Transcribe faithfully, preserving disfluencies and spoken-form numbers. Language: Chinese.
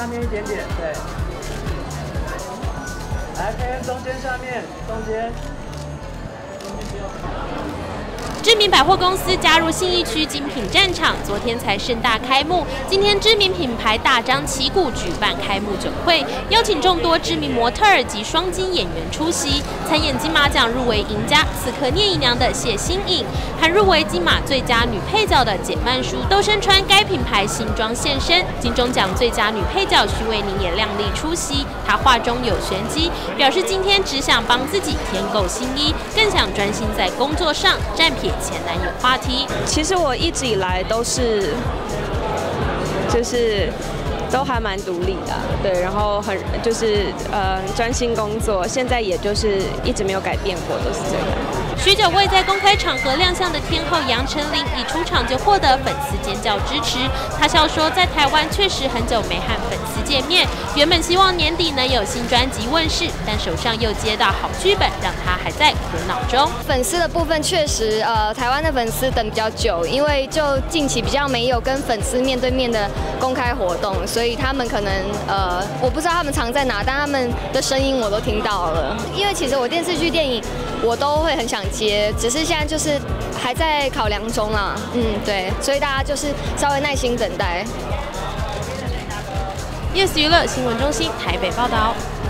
下面一点点，对。来，可以中间下面，中间。 知名百货公司加入信义区精品战场，昨天才盛大开幕。今天知名品牌大张旗鼓举办开幕酒会，邀请众多知名模特儿及双金演员出席。参演金马奖入围赢家《刺客聂姨娘》的谢欣颖，和入围金马最佳女配角的简曼书都身穿该品牌新装现身。金钟奖最佳女配角徐伟宁也靓丽出席，她话中有玄机，表示今天只想帮自己添购新衣，更想专心在工作上，暂撇前男友话题。 其实我一直以来都是，就是都还蛮独立的，对，然后很就是呃专心工作，现在也就是一直没有改变过，都是这样。 许久未在公开场合亮相的天后杨丞琳，一出场就获得粉丝尖叫支持。她笑说，在台湾确实很久没和粉丝见面，原本希望年底能有新专辑问世，但手上又接到好剧本，让她还在苦恼中。 粉丝的部分确实，呃，台湾的粉丝等比较久，因为就近期比较没有跟粉丝面对面的公开活动，所以他们可能呃，我不知道他们藏在哪，但他们的声音我都听到了。因为其实我电视剧、电影我都会很想接，只是现在就是还在考量中啦。嗯，对，所以大家就是稍微耐心等待。 Yes 娱乐新闻中心台北报道。